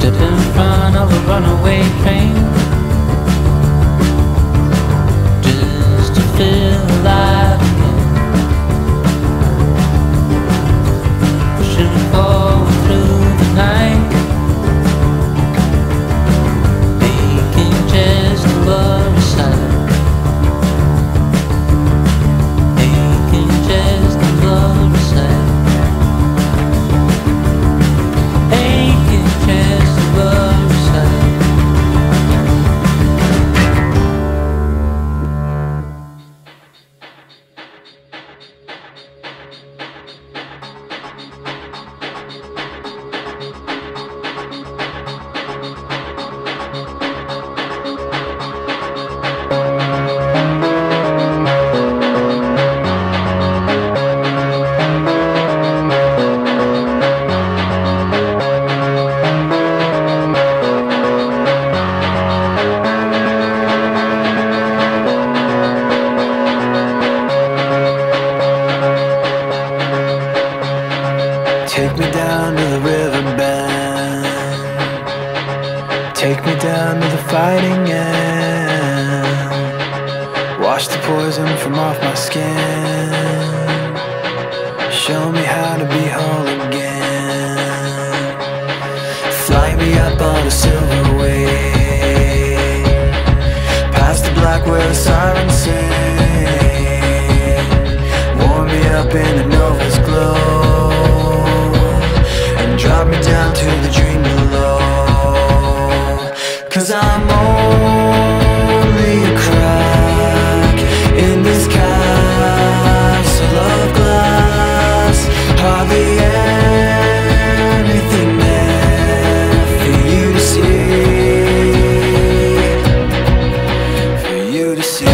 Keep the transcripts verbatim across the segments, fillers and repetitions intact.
stood in front of a runaway train just to feel alive again, pushing forward through the night, making just above the sight, making just above the sight. Take me down to the riverbend, take me down to the fighting end, wash the poison from off my skin, show me how to be whole again. Fly me up on a silver wave, past the black where the sirens sing, warm me up in the nova's glow, drop me down to the dream below. Cause I'm only a crack in this castle of glass, hardly anything there for you to see, for you to see.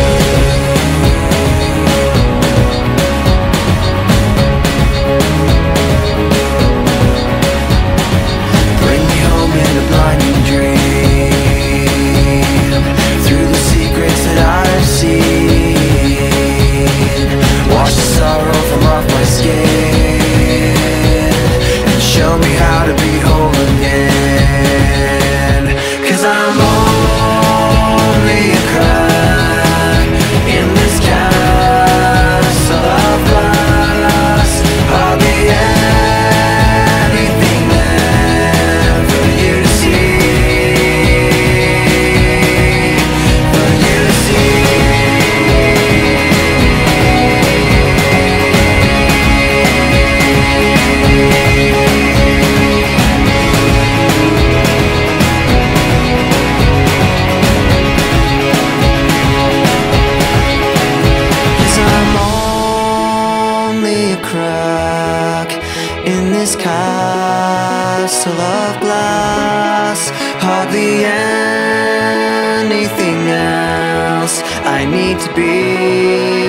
In this castle of glass, hardly anything else I need to be.